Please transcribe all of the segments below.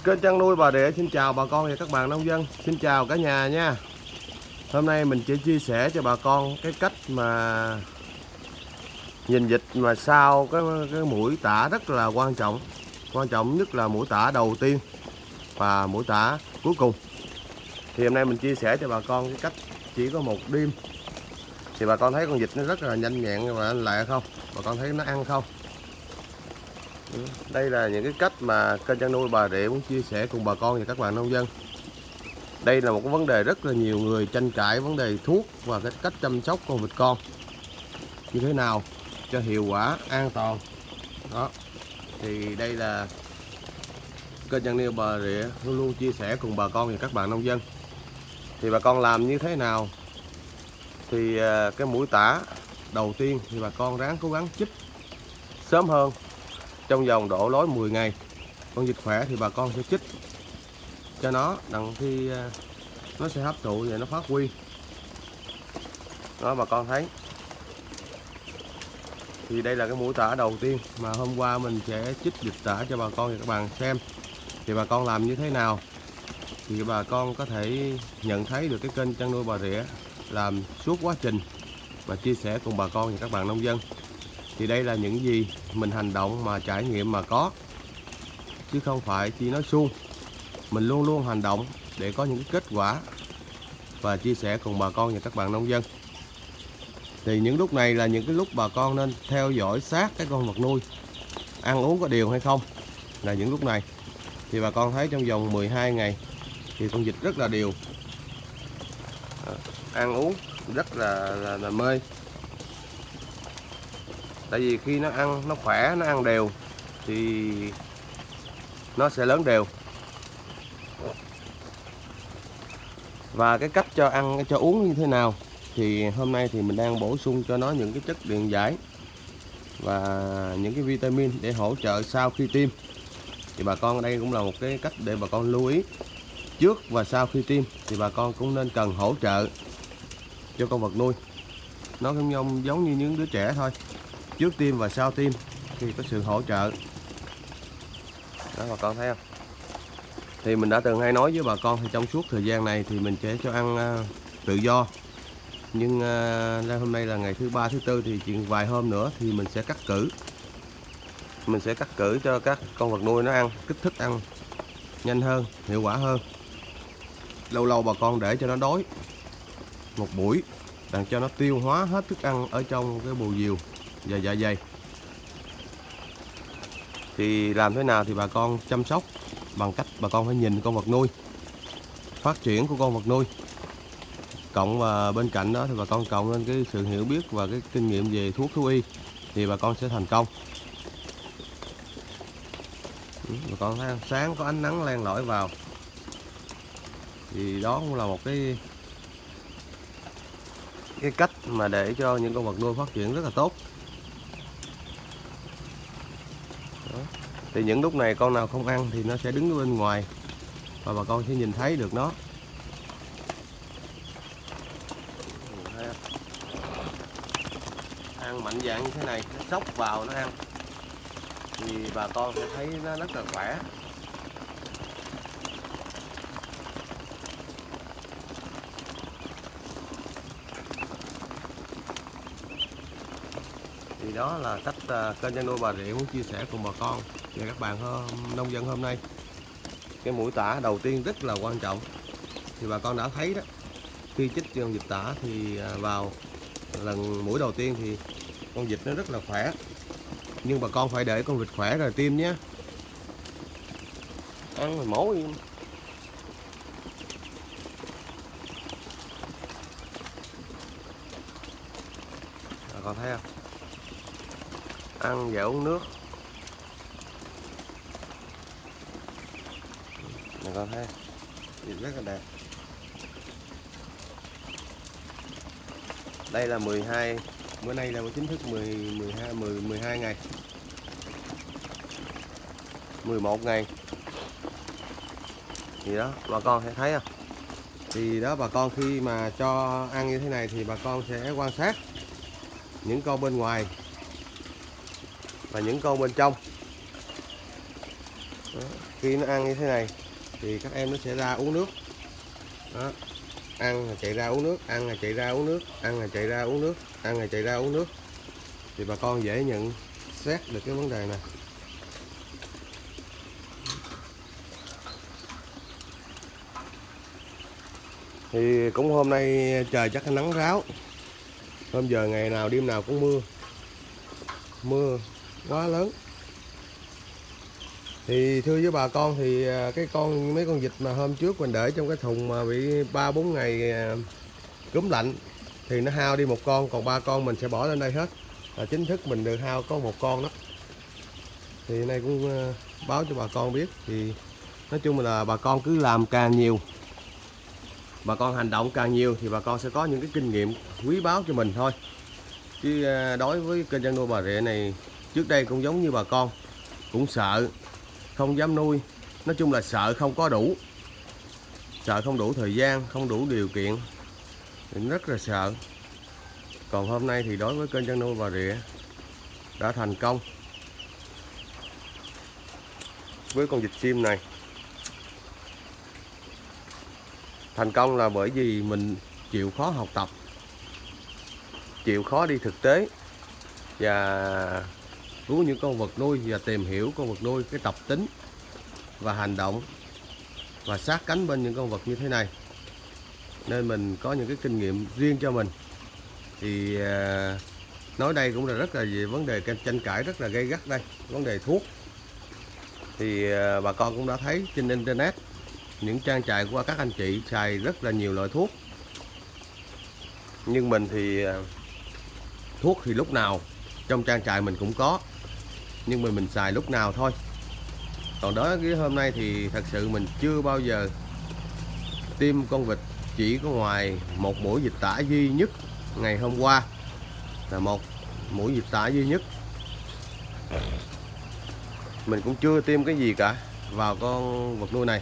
Kênh chăn nuôi Bà Rịa xin chào bà con và các bạn nông dân. Xin chào cả nhà nha. Hôm nay mình chỉ chia sẻ cho bà con cái cách mà nhìn vịt mà sau cái mũi tả rất là quan trọng. Quan trọng nhất là mũi tả đầu tiên và mũi tả cuối cùng. Thì hôm nay mình chia sẻ cho bà con cái cách chỉ có một đêm. Thì bà con thấy con vịt nó rất là nhanh nhẹn và lẹ không? Bà con thấy nó ăn không? Đây là những cái cách mà kênh chăn nuôi Bà Rịa muốn chia sẻ cùng bà con và các bạn nông dân. Đây là một cái vấn đề rất là nhiều người tranh cãi, vấn đề thuốc và cái cách chăm sóc con vịt con như thế nào cho hiệu quả, an toàn. Đó. Thì đây là kênh chăn nuôi Bà Rịa luôn luôn chia sẻ cùng bà con và các bạn nông dân. Thì bà con làm như thế nào? Thì cái mũi tả đầu tiên thì bà con ráng cố gắng chích sớm hơn, trong vòng độ lối 10 ngày. Con vịt khỏe thì bà con sẽ chích cho nó, đặng khi nó sẽ hấp thụ và nó phát huy. Đó bà con thấy. Thì đây là cái mũi tả đầu tiên mà hôm qua mình sẽ chích vịt tả cho bà con và các bạn xem. Thì bà con làm như thế nào thì bà con có thể nhận thấy được cái kênh chăn nuôi Bà Rịa làm suốt quá trình và chia sẻ cùng bà con và các bạn nông dân. Thì đây là những gì mình hành động mà trải nghiệm mà có, chứ không phải chỉ nói suông. Mình luôn luôn hành động để có những kết quả và chia sẻ cùng bà con và các bạn nông dân. Thì những lúc này là những cái lúc bà con nên theo dõi sát cái con vật nuôi ăn uống có điều hay không. Là những lúc này thì bà con thấy trong vòng 12 ngày thì con vịt rất là đều, ăn uống rất là mê. Tại vì khi nó ăn, nó khỏe, nó ăn đều thì nó sẽ lớn đều. Và cái cách cho ăn, cho uống như thế nào thì hôm nay thì mình đang bổ sung cho nó những cái chất điện giải và những cái vitamin để hỗ trợ sau khi tiêm. Thì bà con ở đây cũng là một cái cách để bà con lưu ý. Trước và sau khi tiêm thì bà con cũng nên cần hỗ trợ cho con vật nuôi. Nó cũng giống như những đứa trẻ thôi. Trước tiêm và sau tiêm thì có sự hỗ trợ. Đó bà con thấy không? Thì mình đã từng hay nói với bà con thì trong suốt thời gian này thì mình sẽ cho ăn tự do. Nhưng hôm nay là ngày thứ 3, thứ 4 thì chỉ vài hôm nữa thì mình sẽ cắt cử. Mình sẽ cắt cử cho các con vật nuôi nó ăn, kích thích ăn nhanh hơn, hiệu quả hơn. Lâu lâu bà con để cho nó đói một buổi, đặng cho nó tiêu hóa hết thức ăn ở trong cái bù diều và dạ dày. Thì làm thế nào thì bà con chăm sóc bằng cách bà con phải nhìn con vật nuôi, phát triển của con vật nuôi, cộng và bên cạnh đó thì bà con cộng lên cái sự hiểu biết và cái kinh nghiệm về thuốc thú y thì bà con sẽ thành công. Bà con thấy sáng có ánh nắng len lỏi vào thì đó cũng là một cái cách mà để cho những con vật nuôi phát triển rất là tốt. Đó. Thì những lúc này con nào không ăn thì nó sẽ đứng ở bên ngoài và bà con sẽ nhìn thấy được nó. Ăn mạnh dạn như thế này, nó xốc vào nó ăn thì bà con sẽ thấy nó rất là khỏe. Thì đó là cách kênh chăn nuôi Bà Rịa muốn chia sẻ cùng bà con và các bạn nông dân hôm nay. Cái mũi tả đầu tiên rất là quan trọng. Thì bà con đã thấy đó, khi chích con vịt tả thì vào lần mũi đầu tiên thì con vịt nó rất là khỏe. Nhưng bà con phải để con vịt khỏe rồi tiêm nhé. Ăn rồi mổ im. Bà con thấy không? Ăn và uống nước. Bà con thấy vịt rất là đẹp. Đây là 12, bữa nay là chính thức 12 ngày. 11 ngày. Thì đó, bà con sẽ thấy không? Thì đó bà con khi mà cho ăn như thế này thì bà con sẽ quan sát những con bên ngoài và những con bên trong. Đó. khi nó ăn như thế này thì các em nó sẽ ra uống nước đó. Ăn là chạy ra uống nước, ăn là chạy ra uống nước, ăn là chạy ra uống nước, ăn là chạy ra uống nước, thì bà con dễ nhận xét được cái vấn đề này. Thì cũng hôm nay trời chắc là nắng ráo, hôm giờ ngày nào đêm nào cũng mưa quá lớn. Thì thưa với bà con, thì mấy con vịt mà hôm trước mình để trong cái thùng mà bị 3-4 ngày cúm lạnh thì nó hao đi một con, còn 3 con mình sẽ bỏ lên đây hết, là chính thức mình được hao có một con đó. Thì nay cũng báo cho bà con biết. Thì nói chung là bà con cứ làm càng nhiều, bà con hành động càng nhiều thì bà con sẽ có những cái kinh nghiệm quý báu cho mình thôi. Chứ đối với kênh chăn nuôi Bà Rịa này, trước đây cũng giống như bà con, cũng sợ, không dám nuôi. Nói chung là sợ không có đủ, sợ không đủ thời gian, không đủ điều kiện, thì rất là sợ. Còn hôm nay thì đối với kênh chăn nuôi Bà Rịa đã thành công với con vịt sim này. Thành công là bởi vì mình chịu khó học tập, chịu khó đi thực tế và cứu những con vật nuôi, và tìm hiểu con vật nuôi, cái tập tính và hành động và sát cánh bên những con vật như thế này, nên mình có những cái kinh nghiệm riêng cho mình. Thì nói đây cũng là rất là về vấn đề tranh cãi rất là gay gắt đây, vấn đề thuốc. Thì bà con cũng đã thấy trên internet, những trang trại của các anh chị xài rất là nhiều loại thuốc, nhưng mình thì thuốc thì lúc nào trong trang trại mình cũng có, nhưng mà mình xài lúc nào thôi. Còn đó cái hôm nay thì thật sự mình chưa bao giờ tiêm con vịt, chỉ có ngoài một mũi dịch tả duy nhất ngày hôm qua, là một mũi dịch tả duy nhất. Mình cũng chưa tiêm cái gì cả vào con vật nuôi này.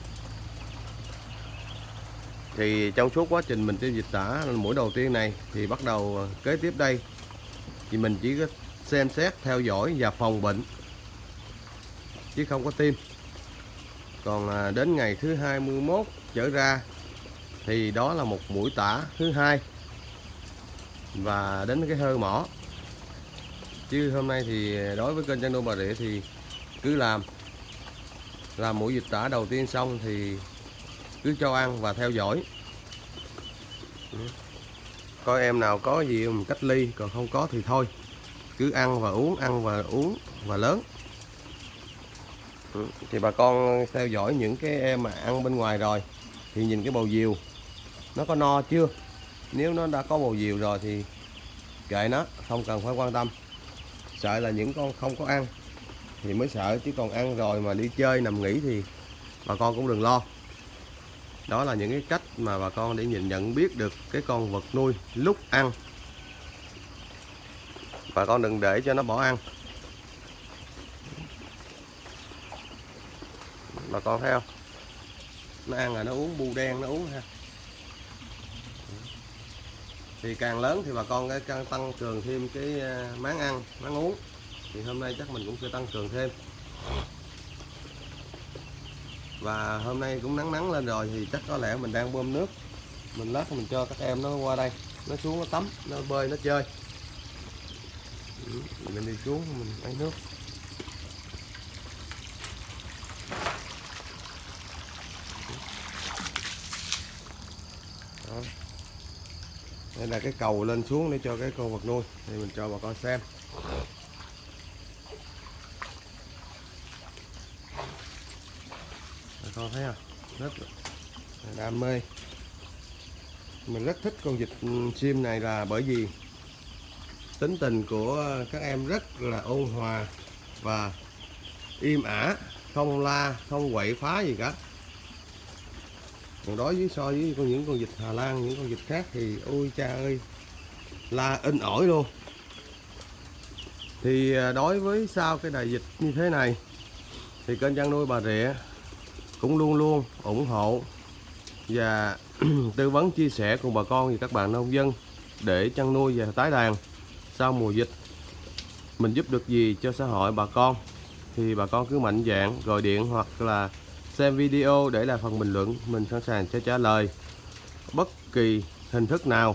Thì trong suốt quá trình mình tiêm dịch tả mũi đầu tiên này, thì bắt đầu kế tiếp đây thì mình chỉ có xem xét, theo dõi và phòng bệnh, chứ không có tiêm. Còn đến ngày thứ 21 trở ra thì đó là một mũi tả thứ hai và đến cái hơi mỏ. Chứ hôm nay thì đối với kênh chăn nuôi Bà Rịa thì cứ làm mũi dịch tả đầu tiên xong thì cứ cho ăn và theo dõi. Coi em nào có gì mình cách ly, còn không có thì thôi, cứ ăn và uống và lớn. Thì bà con theo dõi những cái em mà ăn bên ngoài rồi thì nhìn cái bầu diều nó có no chưa. Nếu nó đã có bầu diều rồi thì kệ nó, không cần phải quan tâm. Sợ là những con không có ăn thì mới sợ, chứ còn ăn rồi mà đi chơi nằm nghỉ thì bà con cũng đừng lo. Đó là những cái cách mà bà con để nhận biết được cái con vật nuôi lúc ăn. Bà con đừng để cho nó bỏ ăn. Bà con thấy không, nó ăn là nó uống, bu đen nó uống ha. Thì càng lớn thì bà con càng tăng cường thêm cái máng ăn, máng uống. Thì hôm nay chắc mình cũng sẽ tăng cường thêm. Và hôm nay cũng nắng lên rồi thì chắc có lẽ mình đang bơm nước. Mình lát mình cho các em nó qua đây, nó xuống nó tắm, nó bơi, nó chơi. Mình đi xuống mình lấy nước. Đó. Đây là cái cầu lên xuống để cho cái con vật nuôi, thì mình cho bà con xem. Bà con thấy không, rất là đam mê. Mình rất thích con vịt sim này là bởi vì tính tình của các em rất là ôn hòa và im ả, không la, không quậy phá gì cả. Còn đối với so với những con vịt Hà Lan, những con vịt khác thì ôi cha ơi, la in ỏi luôn. Thì đối với sau cái đại dịch như thế này thì kênh chăn nuôi Bà Rịa cũng luôn luôn ủng hộ và tư vấn chia sẻ cùng bà con và các bạn nông dân để chăn nuôi và tái đàn sau mùa dịch. Mình giúp được gì cho xã hội bà con thì bà con cứ mạnh dạn gọi điện hoặc là xem video để lại phần bình luận, mình sẵn sàng sẽ trả lời bất kỳ hình thức nào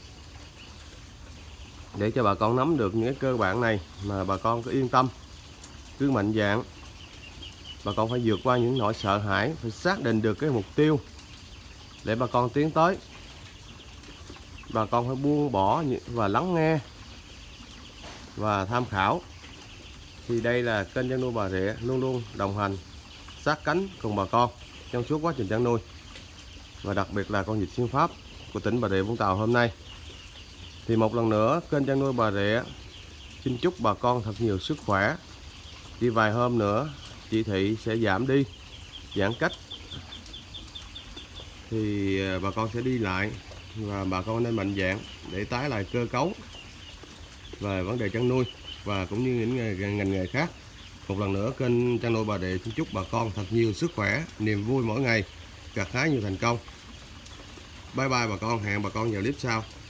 để cho bà con nắm được những cái cơ bản này mà bà con cứ yên tâm, cứ mạnh dạn. Bà con phải vượt qua những nỗi sợ hãi, phải xác định được cái mục tiêu để bà con tiến tới. Bà con phải buông bỏ và lắng nghe và tham khảo, thì đây là kênh chăn nuôi Bà Rịa luôn luôn đồng hành sát cánh cùng bà con trong suốt quá trình chăn nuôi, và đặc biệt là con vịt siêu Pháp của tỉnh Bà Rịa Vũng Tàu hôm nay. Thì một lần nữa kênh chăn nuôi Bà Rịa xin chúc bà con thật nhiều sức khỏe. Chỉ vài hôm nữa chỉ thị sẽ giảm đi, giãn cách thì bà con sẽ đi lại, và bà con nên mạnh dạn để tái lại cơ cấu về vấn đề chăn nuôi và cũng như những ngành nghề khác. Một lần nữa kênh chăn nuôi Bà Rịa xin chúc bà con thật nhiều sức khỏe, niềm vui mỗi ngày, gặt hái nhiều thành công. Bye bye bà con, hẹn bà con vào clip sau.